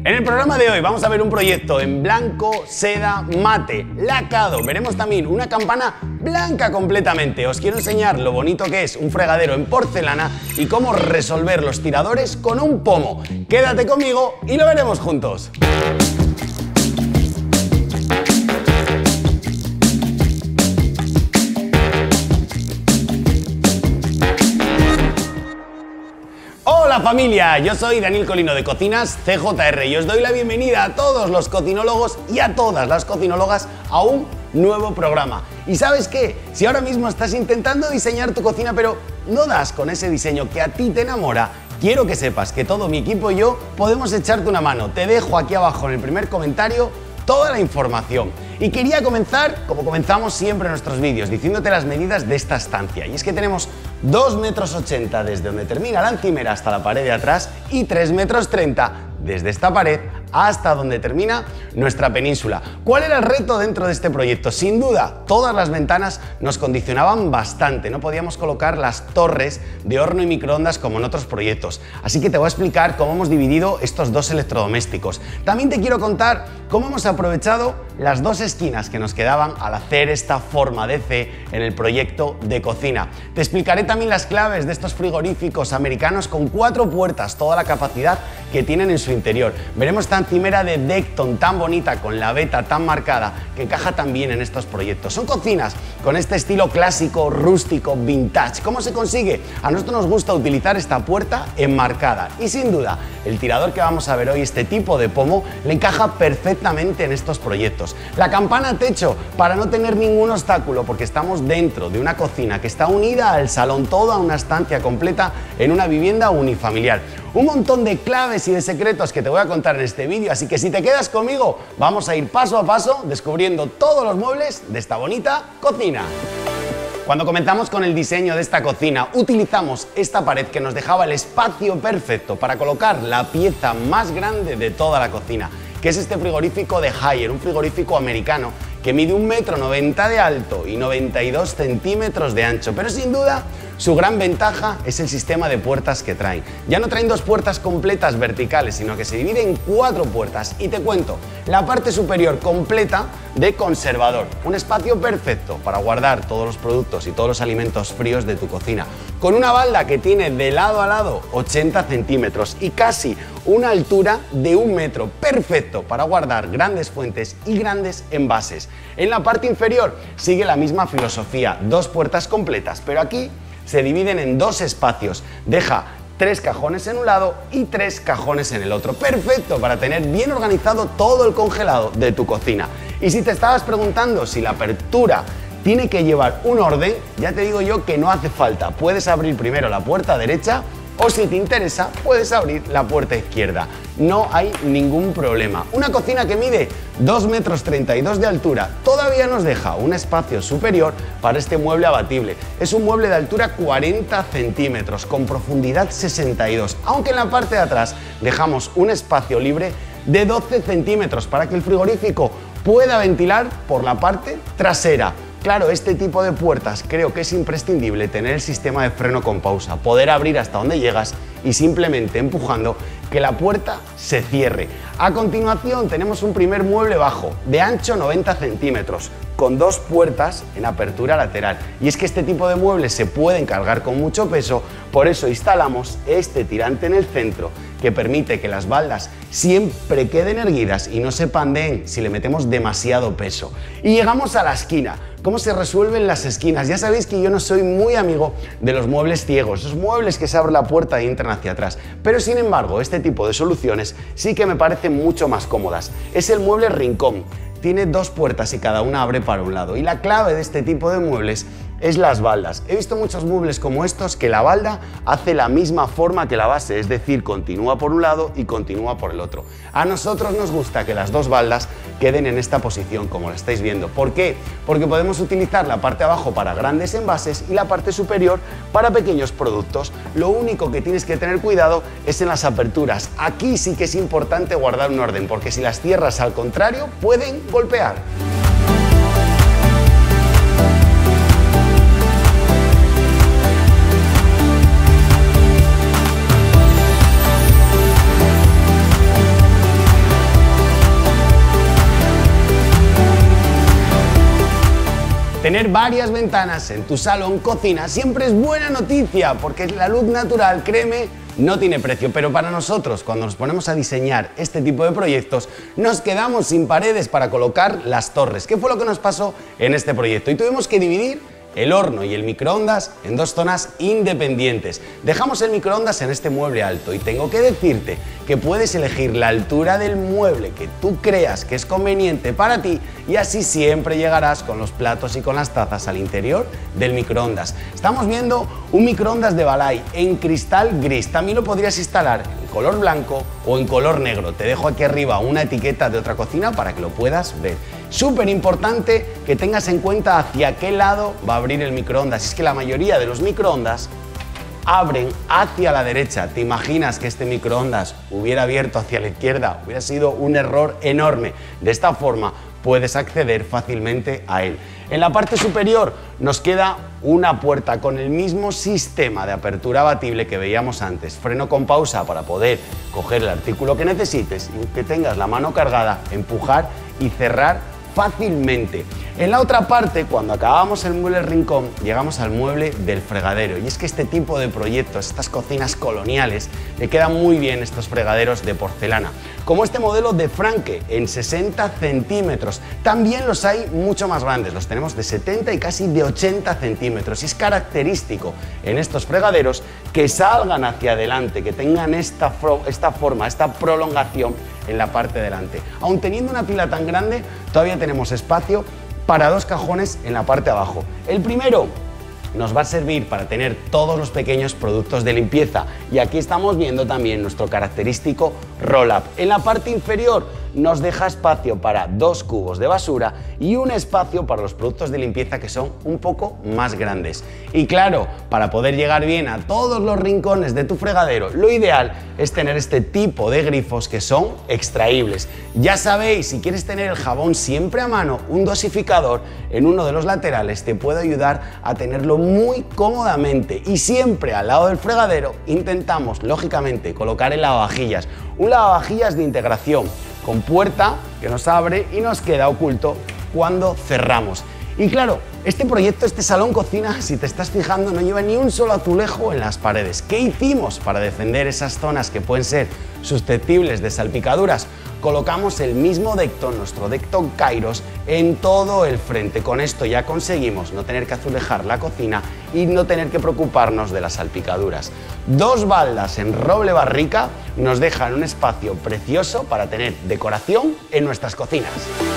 En el programa de hoy vamos a ver un proyecto en blanco, seda, mate, lacado. Veremos también una campana blanca completamente. Os quiero enseñar lo bonito que es un fregadero en porcelana y cómo resolver los tiradores con un pomo. Quédate conmigo y lo veremos juntos. Hola familia, yo soy Daniel Colino de Cocinas CJR y os doy la bienvenida a todos los cocinólogos y a todas las cocinólogas a un nuevo programa. ¿Y sabes qué? Si ahora mismo estás intentando diseñar tu cocina pero no das con ese diseño que a ti te enamora, quiero que sepas que todo mi equipo y yo podemos echarte una mano. Te dejo aquí abajo en el primer comentario toda la información. Y quería comenzar, como comenzamos siempre en nuestros vídeos, diciéndote las medidas de esta estancia. Y es que tenemos 2,80 metros desde donde termina la encimera hasta la pared de atrás y 3,30 metros desde esta pared hasta donde termina nuestra península. ¿Cuál era el reto dentro de este proyecto? Sin duda, todas las ventanas nos condicionaban bastante. No podíamos colocar las torres de horno y microondas como en otros proyectos. Así que te voy a explicar cómo hemos dividido estos dos electrodomésticos. También te quiero contar cómo hemos aprovechado las dos esquinas que nos quedaban al hacer esta forma de C en el proyecto de cocina. Te explicaré también las claves de estos frigoríficos americanos con 4 puertas, toda la capacidad que tienen en su interior. Veremos esta encimera de Dekton tan bonita con la veta tan marcada que encaja tan bien en estos proyectos. Son cocinas con este estilo clásico, rústico, vintage. ¿Cómo se consigue? A nosotros nos gusta utilizar esta puerta enmarcada y sin duda el tirador que vamos a ver hoy, este tipo de pomo, le encaja perfectamente en estos proyectos. La campana techo para no tener ningún obstáculo porque estamos dentro de una cocina que está unida al salón, toda una estancia completa en una vivienda unifamiliar. Un montón de claves y de secretos que te voy a contar en este vídeo, así que si te quedas conmigo vamos a ir paso a paso descubriendo todos los muebles de esta bonita cocina. Cuando comenzamos con el diseño de esta cocina utilizamos esta pared que nos dejaba el espacio perfecto para colocar la pieza más grande de toda la cocina, que es este frigorífico de Haier, un frigorífico americano que mide 1,90 m de alto y 92 centímetros de ancho, pero sin duda su gran ventaja es el sistema de puertas que traen. Ya no traen 2 puertas completas verticales, sino que se divide en 4 puertas. Y te cuento, la parte superior completa de conservador, un espacio perfecto para guardar todos los productos y todos los alimentos fríos de tu cocina, con una balda que tiene de lado a lado 80 centímetros y casi una altura de 1 metro, perfecto para guardar grandes fuentes y grandes envases. En la parte inferior sigue la misma filosofía, 2 puertas completas, pero aquí se dividen en 2 espacios, deja 3 cajones en un lado y 3 cajones en el otro. Perfecto para tener bien organizado todo el congelado de tu cocina. Y si te estabas preguntando si la apertura tiene que llevar un orden, ya te digo yo que no hace falta. Puedes abrir primero la puerta derecha o si te interesa puedes abrir la puerta izquierda. No hay ningún problema. Una cocina que mide 2,32 metros de altura todavía nos deja un espacio superior para este mueble abatible. Es un mueble de altura 40 centímetros con profundidad 62, aunque en la parte de atrás dejamos un espacio libre de 12 centímetros para que el frigorífico pueda ventilar por la parte trasera. Claro, este tipo de puertas creo que es imprescindible tener el sistema de freno con pausa, poder abrir hasta donde llegas y simplemente empujando que la puerta se cierre. A continuación tenemos un primer mueble bajo de ancho 90 centímetros con 2 puertas en apertura lateral. Y es que este tipo de muebles se pueden cargar con mucho peso, por eso instalamos este tirante en el centro que permite que las baldas siempre queden erguidas y no se pandeen si le metemos demasiado peso. Y llegamos a la esquina. ¿Cómo se resuelven las esquinas? Ya sabéis que yo no soy muy amigo de los muebles ciegos, esos muebles que se abre la puerta y entran hacia atrás, pero sin embargo este tipo de soluciones sí que me parecen mucho más cómodas. Es el mueble rincón. Tiene 2 puertas y cada una abre para un lado. Y la clave de este tipo de muebles es las baldas. He visto muchos muebles como estos que la balda hace la misma forma que la base, es decir, continúa por un lado y continúa por el otro. A nosotros nos gusta que las 2 baldas queden en esta posición como la estáis viendo. ¿Por qué? Porque podemos utilizar la parte de abajo para grandes envases y la parte superior para pequeños productos. Lo único que tienes que tener cuidado es en las aperturas. Aquí sí que es importante guardar un orden, porque si las cierras al contrario pueden golpear. Tener varias ventanas en tu salón, cocina, siempre es buena noticia, porque la luz natural, créeme, no tiene precio. Pero para nosotros, cuando nos ponemos a diseñar este tipo de proyectos, nos quedamos sin paredes para colocar las torres. ¿Qué fue lo que nos pasó en este proyecto? Y tuvimos que dividir el horno y el microondas en dos zonas independientes. Dejamos el microondas en este mueble alto y tengo que decirte que puedes elegir la altura del mueble que tú creas que es conveniente para ti y así siempre llegarás con los platos y con las tazas al interior del microondas. Estamos viendo un microondas de Balay en cristal gris. También lo podrías instalar en color blanco o en color negro. Te dejo aquí arriba una etiqueta de otra cocina para que lo puedas ver. Súper importante que tengas en cuenta hacia qué lado va a abrir el microondas. Es que la mayoría de los microondas abren hacia la derecha. ¿Te imaginas que este microondas hubiera abierto hacia la izquierda? Hubiera sido un error enorme. De esta forma puedes acceder fácilmente a él. En la parte superior nos queda una puerta con el mismo sistema de apertura abatible que veíamos antes. Freno con pausa para poder coger el artículo que necesites y que tengas la mano cargada, empujar y cerrar fácilmente. En la otra parte, cuando acabamos el mueble rincón, llegamos al mueble del fregadero. Y es que este tipo de proyectos, estas cocinas coloniales, le quedan muy bien estos fregaderos de porcelana. Como este modelo de Franke en 60 centímetros. También los hay mucho más grandes, los tenemos de 70 y casi de 80 centímetros. Y es característico en estos fregaderos que salgan hacia adelante, que tengan esta forma, esta prolongación en la parte delante. Aun teniendo una pila tan grande, todavía tenemos espacio para dos cajones en la parte de abajo. El primero nos va a servir para tener todos los pequeños productos de limpieza y aquí estamos viendo también nuestro característico roll-up. En la parte inferior nos deja espacio para dos cubos de basura y un espacio para los productos de limpieza que son un poco más grandes. Y claro, para poder llegar bien a todos los rincones de tu fregadero, lo ideal es tener este tipo de grifos que son extraíbles. Ya sabéis, si quieres tener el jabón siempre a mano, un dosificador en uno de los laterales te puede ayudar a tenerlo muy cómodamente. Y siempre al lado del fregadero intentamos, lógicamente, colocar el lavavajillas. Un lavavajillas de integración con puerta que nos abre y nos queda oculto cuando cerramos. Y claro, este proyecto, este salón cocina, si te estás fijando, no lleva ni un solo azulejo en las paredes. ¿Qué hicimos para defender esas zonas que pueden ser susceptibles de salpicaduras? Colocamos el mismo Decton, nuestro Decton Kairos, en todo el frente. Con esto ya conseguimos no tener que azulejar la cocina y no tener que preocuparnos de las salpicaduras. Dos baldas en roble barrica nos dejan un espacio precioso para tener decoración en nuestras cocinas.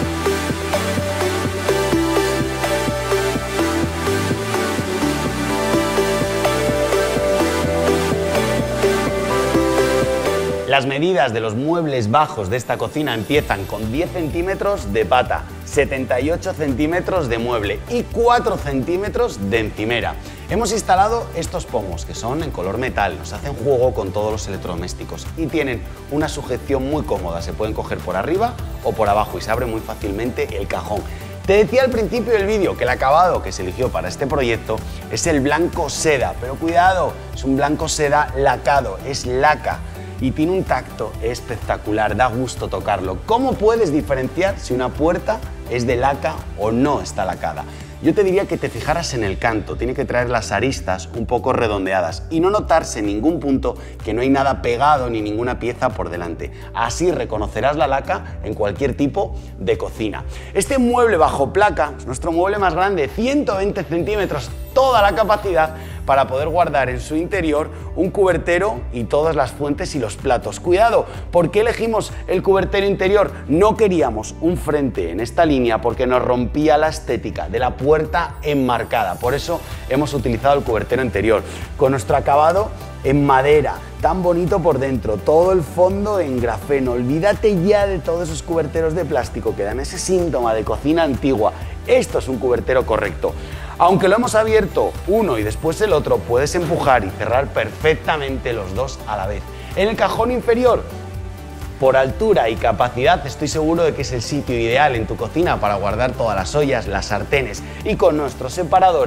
Las medidas de los muebles bajos de esta cocina empiezan con 10 centímetros de pata, 78 centímetros de mueble y 4 centímetros de encimera. Hemos instalado estos pomos que son en color metal, nos hacen juego con todos los electrodomésticos y tienen una sujeción muy cómoda, se pueden coger por arriba o por abajo y se abre muy fácilmente el cajón. Te decía al principio del vídeo que el acabado que se eligió para este proyecto es el blanco seda, pero cuidado, es un blanco seda lacado, es laca. Y tiene un tacto espectacular, da gusto tocarlo. ¿Cómo puedes diferenciar si una puerta es de laca o no está lacada? Yo te diría que te fijaras en el canto, tiene que traer las aristas un poco redondeadas y no notarse en ningún punto que no hay nada pegado ni ninguna pieza por delante. Así reconocerás la laca en cualquier tipo de cocina. Este mueble bajo placa es nuestro mueble más grande, 120 centímetros, toda la capacidad para poder guardar en su interior un cubertero y todas las fuentes y los platos. Cuidado, ¿por qué elegimos el cubertero interior? No queríamos un frente en esta línea porque nos rompía la estética de la puerta enmarcada. Por eso hemos utilizado el cubertero interior. Con nuestro acabado en madera, tan bonito por dentro, todo el fondo en grafeno. Olvídate ya de todos esos cuberteros de plástico que dan ese síntoma de cocina antigua. Esto es un cubertero correcto. Aunque lo hemos abierto uno y después el otro, puedes empujar y cerrar perfectamente los dos a la vez. En el cajón inferior, por altura y capacidad, estoy seguro de que es el sitio ideal en tu cocina para guardar todas las ollas, las sartenes y con nuestros separadores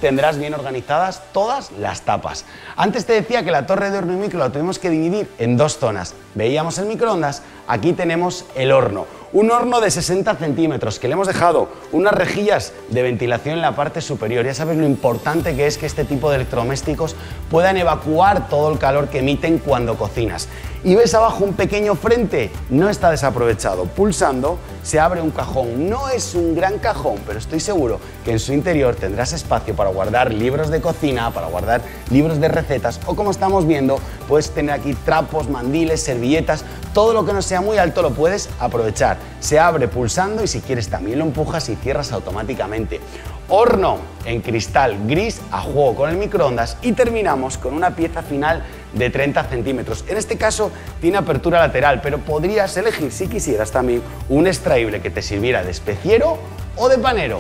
tendrás bien organizadas todas las tapas. Antes te decía que la torre de horno y micro la tuvimos que dividir en dos zonas. Veíamos el microondas, aquí tenemos el horno. Un horno de 60 centímetros que le hemos dejado unas rejillas de ventilación en la parte superior. Ya sabes lo importante que es que este tipo de electrodomésticos puedan evacuar todo el calor que emiten cuando cocinas. Y ves abajo un pequeño frente, no está desaprovechado. Pulsando se abre un cajón. No es un gran cajón, pero estoy seguro que en su interior tendrás espacio para guardar libros de cocina, para guardar libros de recetas o, como estamos viendo, puedes tener aquí trapos, mandiles, servilletas, todo lo que no sea muy alto lo puedes aprovechar. Se abre pulsando y si quieres también lo empujas y cierras automáticamente. Horno en cristal gris a juego con el microondas y terminamos con una pieza final de 30 centímetros. En este caso tiene apertura lateral, pero podrías elegir, si quisieras, también un extraíble que te sirviera de especiero o de panero.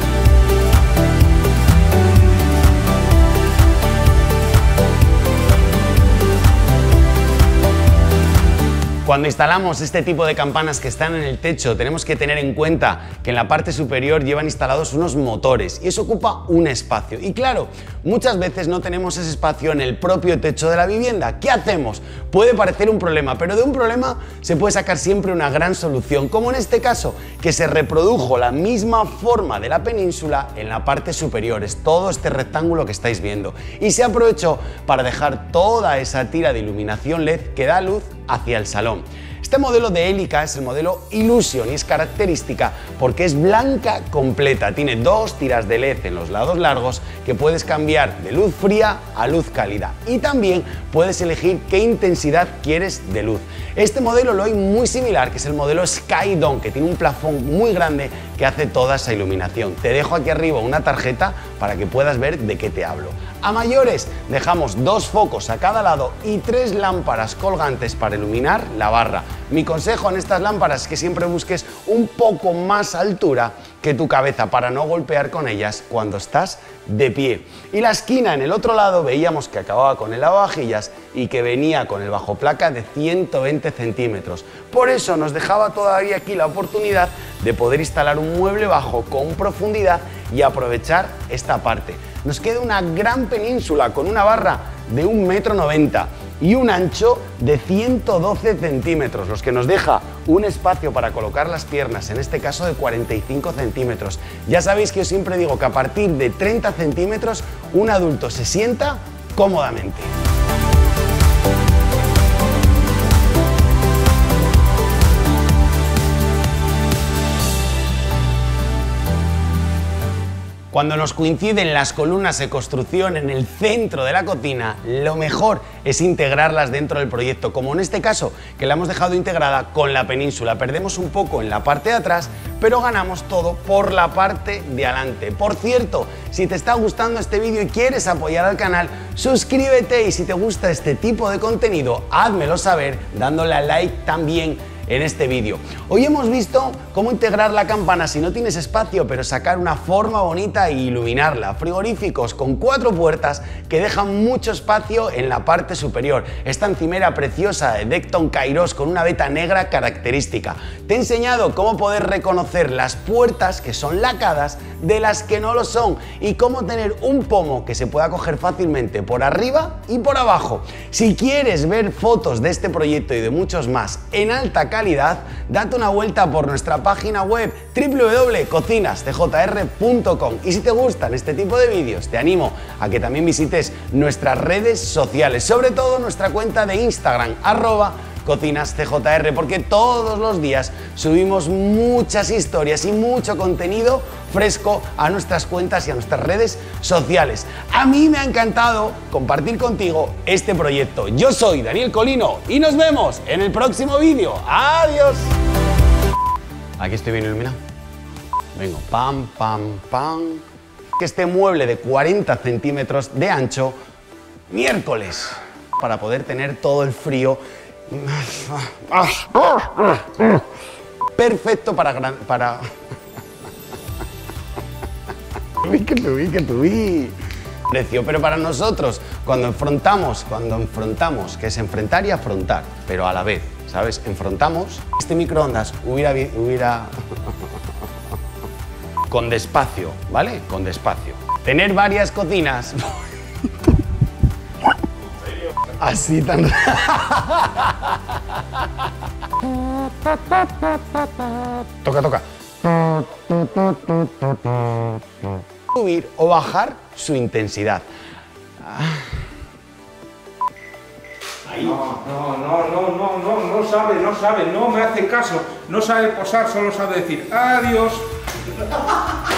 Cuando instalamos este tipo de campanas que están en el techo, tenemos que tener en cuenta que en la parte superior llevan instalados unos motores y eso ocupa un espacio. Y claro, muchas veces no tenemos ese espacio en el propio techo de la vivienda. ¿Qué hacemos? Puede parecer un problema, pero de un problema se puede sacar siempre una gran solución, como en este caso, que se reprodujo la misma forma de la península en la parte superior. Es todo este rectángulo que estáis viendo. Y se aprovechó para dejar toda esa tira de iluminación LED que da luz hacia el salón. Este modelo de Elica es el modelo Illusion y es característica porque es blanca completa. Tiene dos tiras de LED en los lados largos que puedes cambiar de luz fría a luz cálida y también puedes elegir qué intensidad quieres de luz. Este modelo lo hay muy similar, que es el modelo Skydome, que tiene un plafón muy grande que hace toda esa iluminación. Te dejo aquí arriba una tarjeta para que puedas ver de qué te hablo. A mayores dejamos dos focos a cada lado y tres lámparas colgantes para iluminar la barra. Mi consejo en estas lámparas es que siempre busques un poco más altura que tu cabeza para no golpear con ellas cuando estás de pie. Y la esquina en el otro lado veíamos que acababa con el lavavajillas y que venía con el bajo placa de 120 centímetros. Por eso nos dejaba todavía aquí la oportunidad de poder instalar un mueble bajo con profundidad y aprovechar esta parte. Nos queda una gran península con una barra de 1,90 m y un ancho de 112 centímetros, los que nos deja un espacio para colocar las piernas, en este caso de 45 centímetros. Ya sabéis que yo siempre digo que a partir de 30 centímetros un adulto se sienta cómodamente. Cuando nos coinciden las columnas de construcción en el centro de la cocina, lo mejor es integrarlas dentro del proyecto, como en este caso, que la hemos dejado integrada con la península. Perdemos un poco en la parte de atrás, pero ganamos todo por la parte de adelante. Por cierto, si te está gustando este vídeo y quieres apoyar al canal, suscríbete y si te gusta este tipo de contenido, házmelo saber dándole a like también en este vídeo. Hoy hemos visto cómo integrar la campana si no tienes espacio, pero sacar una forma bonita e iluminarla. Frigoríficos con 4 puertas que dejan mucho espacio en la parte superior. Esta encimera preciosa de Decton Kairos con una veta negra característica. Te he enseñado cómo poder reconocer las puertas que son lacadas de las que no lo son y cómo tener un pomo que se pueda coger fácilmente por arriba y por abajo. Si quieres ver fotos de este proyecto y de muchos más en alta calidad, date una vuelta por nuestra página web www.cocinastjr.com y si te gustan este tipo de vídeos te animo a que también visites nuestras redes sociales, sobre todo nuestra cuenta de Instagram @cocinastjr, porque todos los días subimos muchas historias y mucho contenido fresco a nuestras cuentas y a nuestras redes sociales. A mí me ha encantado compartir contigo este proyecto. Yo soy Daniel Colino y nos vemos en el próximo vídeo. ¡Adiós! Aquí estoy bien iluminado. Vengo, pam, pam, pam. Que este mueble de 40 centímetros de ancho, miércoles, para poder tener todo el frío perfecto para precio, pero para nosotros cuando enfrentamos, que es enfrentar y afrontar, pero a la vez, ¿sabes? Enfrentamos, este microondas hubiera con despacio, ¿vale? Con despacio. tener varias cocinas. Así tan... Toca. Subir o bajar su intensidad. No sabe, no me hace caso, no sabe posar, solo sabe decir adiós.